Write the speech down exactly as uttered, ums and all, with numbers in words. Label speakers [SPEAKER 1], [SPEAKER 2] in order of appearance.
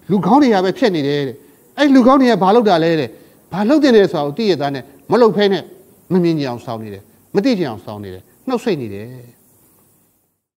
[SPEAKER 1] လူကောင်းတွေကပဲဖြစ်နေတယ်တဲ့အဲ့လူကောင်းတွေကဘာလုပ်တာလဲတဲ့ဘာလုပ်တယ်လဲဆိုတော့တည့်ရသားနဲ့မလုပ်ဖဲနဲ့မမြင်ကြအောင်စောင်းနေတယ်မသိကြအောင်စောင်းနေတယ်နှုတ်ဆိတ်နေတယ်